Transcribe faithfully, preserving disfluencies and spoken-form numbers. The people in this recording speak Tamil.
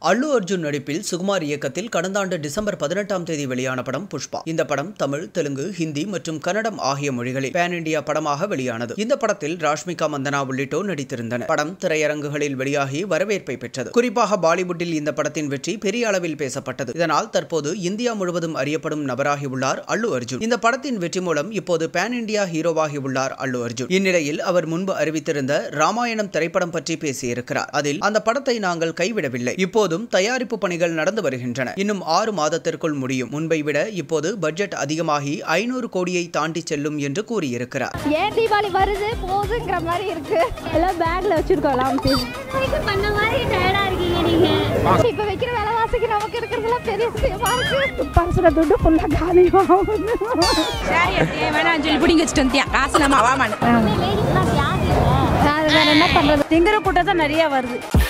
அல்லு அர்ஜுன் நடிப்பில் சுகுமார் இயக்கத்தில் கடந்த ஆண்டு டிசம்பர் பதினெட்டாம் தேதி வெளியான படம் புஷ்பா. இந்த படம் தமிழ், தெலுங்கு, ஹிந்தி மற்றும் கன்னடம் ஆகிய மொழிகளில் பேன் இண்டியா படமாக வெளியானது. இந்த படத்தில் ராஷ்மிகா மந்தனா உள்ளிட்டோர் நடித்திருந்தனர். படம் திரையரங்குகளில் வெளியாகி வரவேற்பை பெற்றது. குறிப்பாக பாலிவுட்டில் இந்த படத்தின் வெற்றி பெரிய அளவில் பேசப்பட்டது. இதனால் தற்போது இந்தியா முழுவதும் அறியப்படும் நபராகியுள்ளார் அல்லு அர்ஜுன். இந்த படத்தின் வெற்றி மூலம் இப்போது பேன் இண்டியா ஹீரோவாகி உள்ளார் அல்லு அர்ஜுன். இந்நிலையில் அவர் முன்பு அறிவித்திருந்த ராமாயணம் திரைப்படம் பற்றி பேசியிருக்கிறார். அதில் அந்த படத்தை நாங்கள் கைவிடவில்லை, இப்போது தயாரிப்பு பணிகள் நடந்து வருகின்றன, இன்னும் ஆறு மாதத்திற்குள் முடியும், முன்பை விட இப்போது பட்ஜெட் அதிகமாகி ஐநூறு கோடியை தாண்டி செல்லும் என்று கூறியிருக்கிறார். ஏன் தீபாவளி வருது போகுதுங்கிற மாதிரி இருக்கு, எல்லாம் பேக்ல வச்சிருக்கலாம் பண்ண மாதிரி டயர்டா இருக்கீங்க நீங்க. இப்ப வைக்கிற விலைவாசிக்கு நமக்கு இருக்கிறதுலாம் பெரிய விஷயமா இருக்கு. பர்சுல துட்டு ஃபுல்லா காலியா ஆகுது. சரி ஏ வேணா அஞ்சலி புடிங்க வச்சிட்டு வந்தியா காசு நம்ம ஆவாம. லேடிஸ்லாம் யாரு இல்ல, நான் என்ன பண்றது, திங்கற கூட்டம் தான் நிறைய வருது.